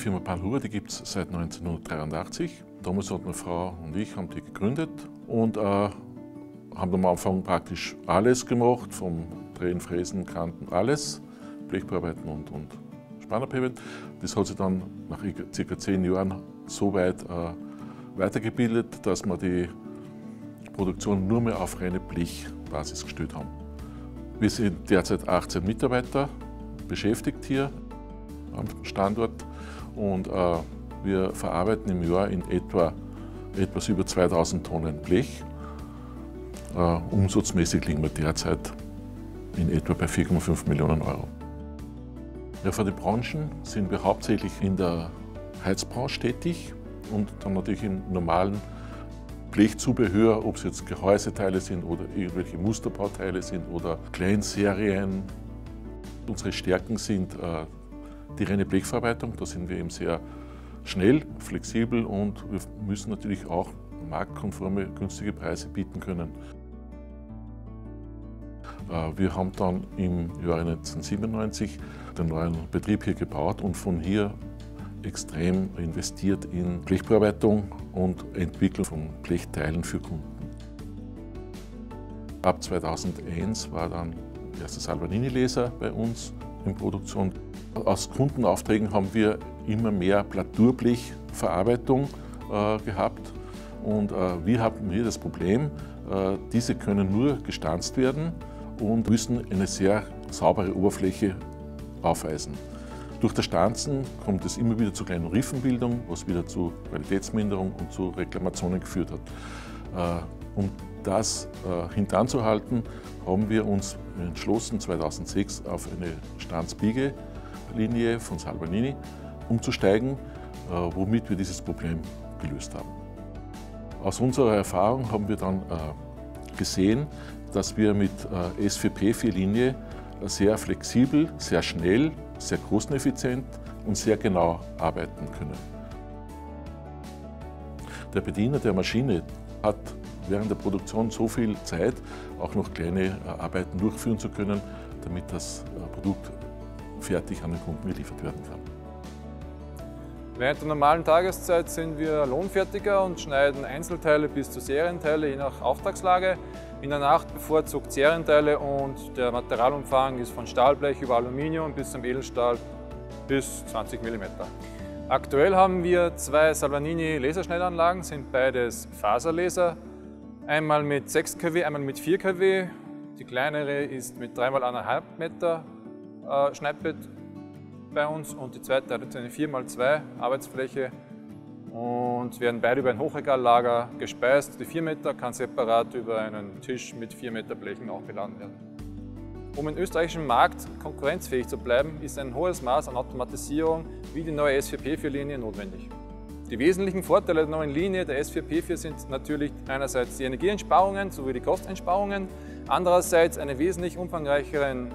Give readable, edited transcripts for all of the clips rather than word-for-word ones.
Firma Panlura, die gibt es seit 1983. Damals hat meine Frau und ich haben die gegründet und haben am Anfang praktisch alles gemacht, vom Drehen, Fräsen, Kanten, alles, Blechbearbeiten und Spannerpaving. Das hat sich dann nach ca. 10 Jahren so weit weitergebildet, dass wir die Produktion nur mehr auf reine Blechbasis gestellt haben. Wir sind derzeit 18 Mitarbeiter beschäftigt hier am Standort und wir verarbeiten im Jahr in etwas über 2000 Tonnen Blech. Umsatzmäßig liegen wir derzeit in etwa bei 4,5 Millionen Euro. Ja, für die Branchen sind wir hauptsächlich in der Heizbranche tätig und dann natürlich im normalen Blechzubehör, ob es jetzt Gehäuseteile sind oder irgendwelche Musterbauteile sind oder Kleinserien. Unsere Stärken sind die reine Blechverarbeitung, da sind wir eben sehr schnell, flexibel und wir müssen natürlich auch marktkonforme, günstige Preise bieten können. Wir haben dann im Jahr 1997 den neuen Betrieb hier gebaut und von hier extrem investiert in Blechbearbeitung und Entwicklung von Blechteilen für Kunden. Ab 2001 war dann der erste Salvagnini-Laser bei uns in Produktion. Aus Kundenaufträgen haben wir immer mehr Platurblechverarbeitung gehabt und wir haben hier das Problem, diese können nur gestanzt werden und müssen eine sehr saubere Oberfläche aufweisen. Durch das Stanzen kommt es immer wieder zu kleinen Riffenbildung, was wieder zu Qualitätsminderung und zu Reklamationen geführt hat. Um das hintanzuhalten, haben wir uns entschlossen, 2006 auf eine Stanzbiegelinie von Salvagnini umzusteigen, womit wir dieses Problem gelöst haben. Aus unserer Erfahrung haben wir dann gesehen, dass wir mit SVP-4-Linie sehr flexibel, sehr schnell, sehr kosteneffizient und sehr genau arbeiten können. Der Bediener der Maschine hat während der Produktion so viel Zeit, auch noch kleine Arbeiten durchführen zu können, damit das Produkt fertig an den Kunden geliefert werden kann. Während der normalen Tageszeit sind wir Lohnfertiger und schneiden Einzelteile bis zu Serienteile, je nach Auftragslage. In der Nacht bevorzugt Serienteile und der Materialumfang ist von Stahlblech über Aluminium bis zum Edelstahl bis 20 mm. Aktuell haben wir 2 Salvagnini Laserschneidanlagen, sind beides Faserlaser. Einmal mit 6 kW, einmal mit 4 kW. Die kleinere ist mit 3x1,5 Meter Schneidbett bei uns und die zweite hat eine 4x2 Arbeitsfläche und werden beide über ein Hochregallager gespeist. Die 4 Meter kann separat über einen Tisch mit 4 Meter Blechen auch beladen werden. Um im österreichischen Markt konkurrenzfähig zu bleiben, ist ein hohes Maß an Automatisierung wie die neue SVP-4-Linie notwendig. Die wesentlichen Vorteile der neuen Linie der SVP-4 sind natürlich einerseits die Energieeinsparungen sowie die Kosteneinsparungen, andererseits einen wesentlich umfangreicheren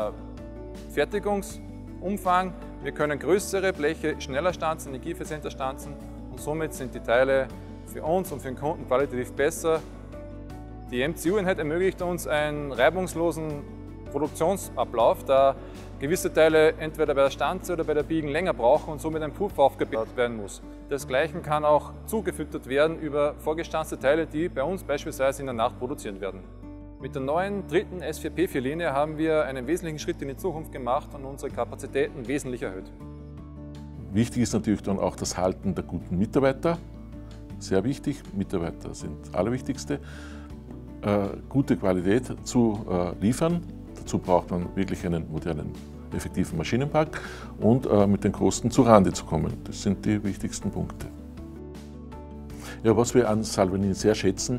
Fertigungsumfang. Wir können größere Bleche schneller stanzen, energieeffizienter stanzen und somit sind die Teile für uns und für den Kunden qualitativ besser. Die MCU-Einheit ermöglicht uns einen reibungslosen Produktionsablauf, da gewisse Teile entweder bei der Stanze oder bei der Biegen länger brauchen und somit ein Puffer aufgebaut werden muss. Desgleichen kann auch zugefüttert werden über vorgestanzte Teile, die bei uns beispielsweise in der Nacht produziert werden. Mit der neuen dritten SVP-4-Linie haben wir einen wesentlichen Schritt in die Zukunft gemacht und unsere Kapazitäten wesentlich erhöht. Wichtig ist natürlich dann auch das Halten der guten Mitarbeiter. Sehr wichtig, Mitarbeiter sind das Allerwichtigste. Gute Qualität zu liefern. Dazu braucht man wirklich einen modernen, effektiven Maschinenpark und mit den Kosten zu Rande zu kommen. Das sind die wichtigsten Punkte. Ja, was wir an Salvagnini sehr schätzen,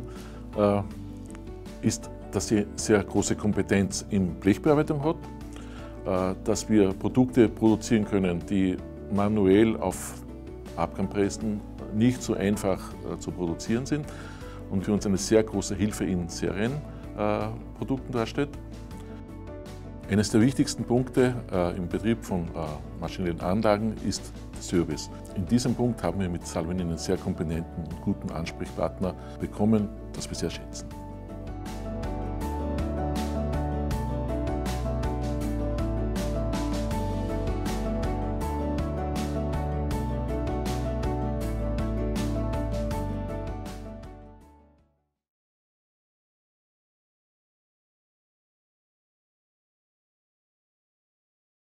ist, dass sie sehr große Kompetenz in Blechbearbeitung hat, dass wir Produkte produzieren können, die manuell auf Abgangpressen nicht so einfach zu produzieren sind und für uns eine sehr große Hilfe in Serienprodukten darstellt. Eines der wichtigsten Punkte im Betrieb von maschinellen Anlagen ist der Service. In diesem Punkt haben wir mit Salvagnini einen sehr kompetenten und guten Ansprechpartner bekommen, das wir sehr schätzen.